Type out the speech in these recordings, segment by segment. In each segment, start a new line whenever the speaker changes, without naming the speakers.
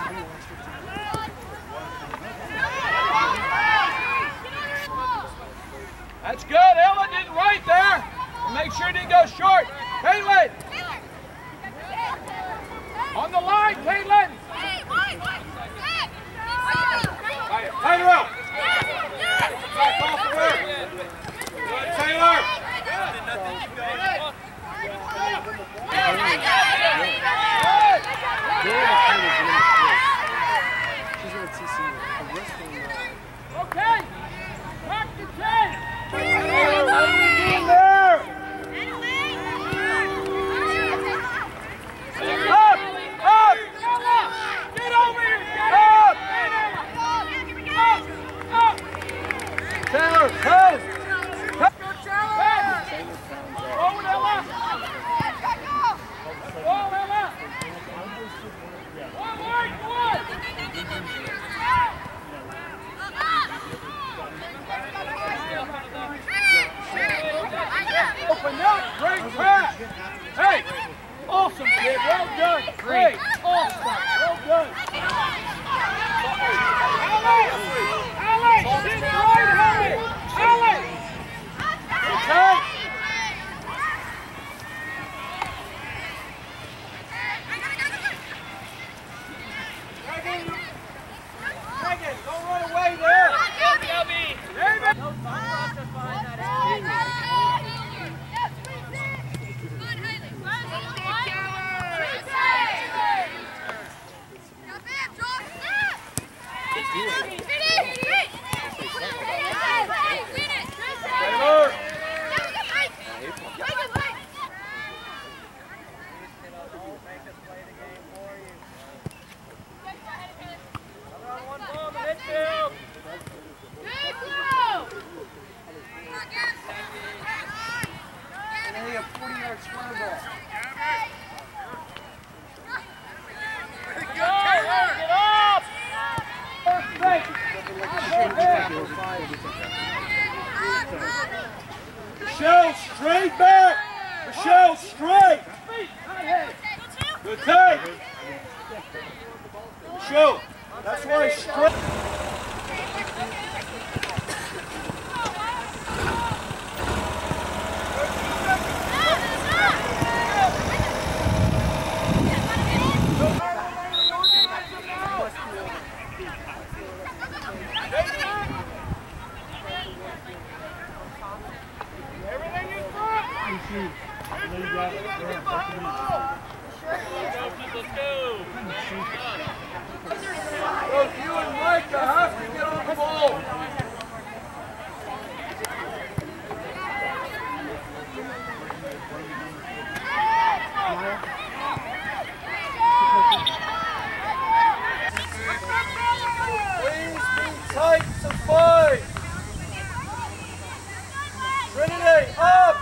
That's good. Ella did it right there. Make sure it didn't go short. Caitlin. On the line, Caitlin. Taylor up. Back off of her. Good, Taylor. Okay. Back to 10. Taylor, post! Forward, Ella! Ball, Ella! One wide, one! Open up, great pass! Hey, awesome kid, well done! Great, awesome, well done! Alex, hit right, Alex! Okay. Megan, don't run away there! David! Michelle, straight back! Michelle, straight! Good take! Michelle, that's why straight! Both you and Micah have to get on the ball. Please be tight to 5. Trinity, up!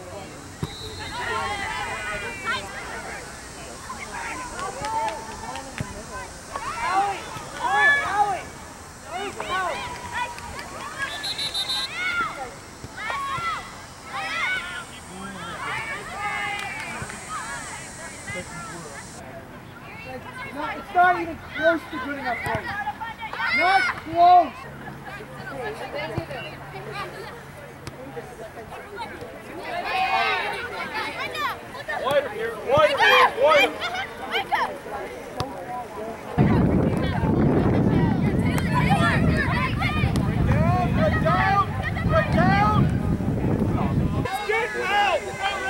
It's not even close to good enough for you. Not close.
Wider here, wider here, wider. Break down, break down. Get out.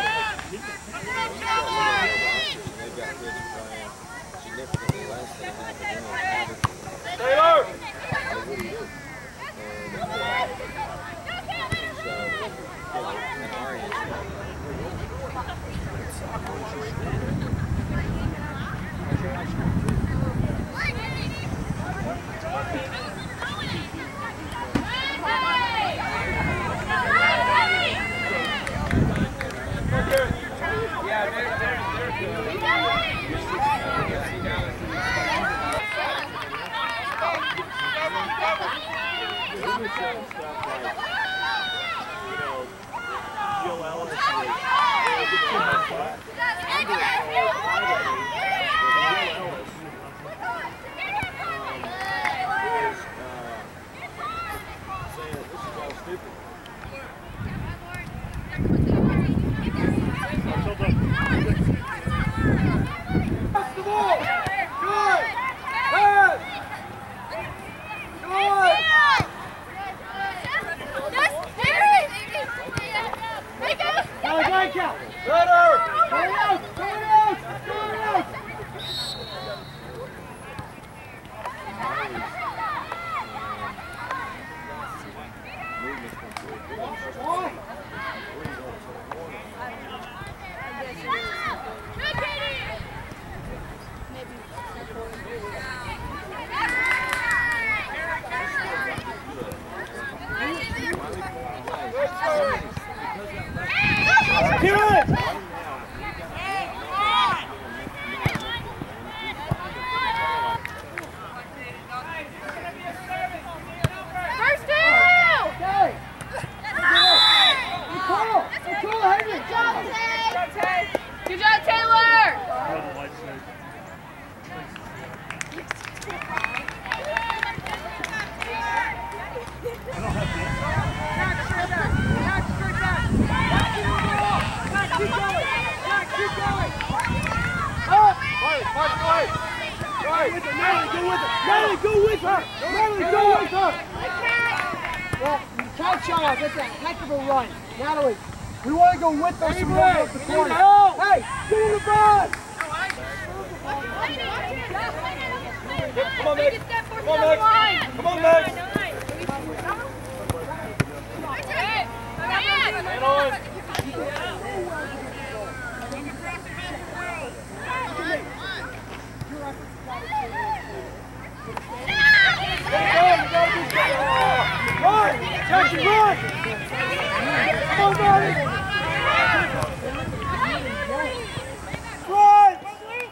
Taylor!
with her. Natalie, go with her. Natalie, go with her. Well, count shot off. That's a heck of a run. Natalie, we want to go with her so we don't go up the corner. Hey, get in the ball.
Come on, Meg. Come on, Meg. Come on, Meg. Stand on. Run! Jackie, run! Come on, buddy! Run!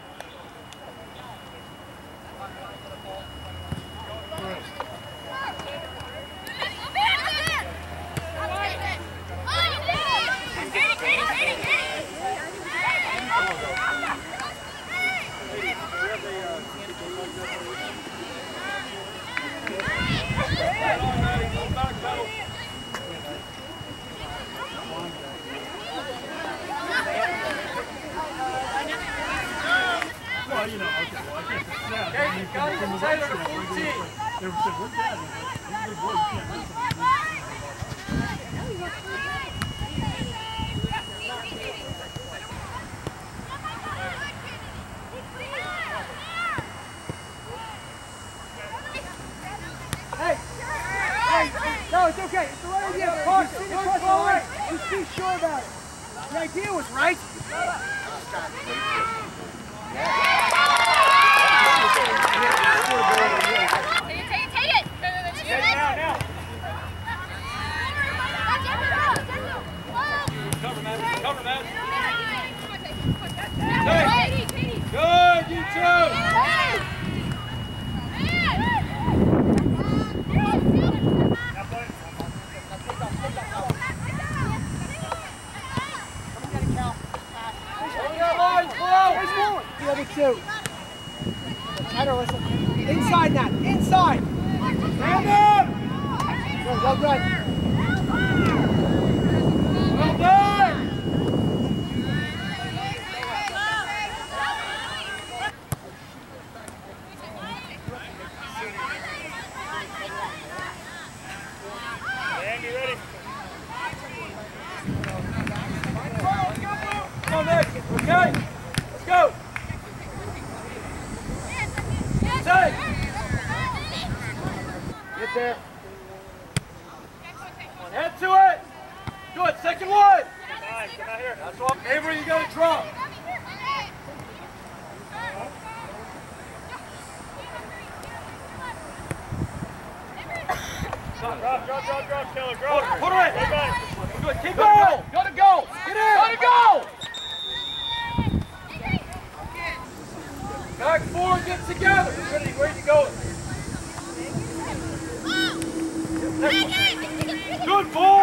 No, it's okay. It's the right idea. Park, across the line. Just be sure about it. The idea was right.
Take it.
Now. Cover, man. Good, you two.
The other two. I don't listen. Inside that. Inside.
Stand up.
Well done.
Well done. Andy, ready? Come on, Nick. Okay. Let's go. Say. Get there. Head to it. Good. Second one. Nice. Come out here. That's what. Avery, you got to drop. Drop, Taylor, drop. Put her in. Good, keep going. Gotta go. Get in. Gotta go. Back four, get together. Ready, where you going? Good ball.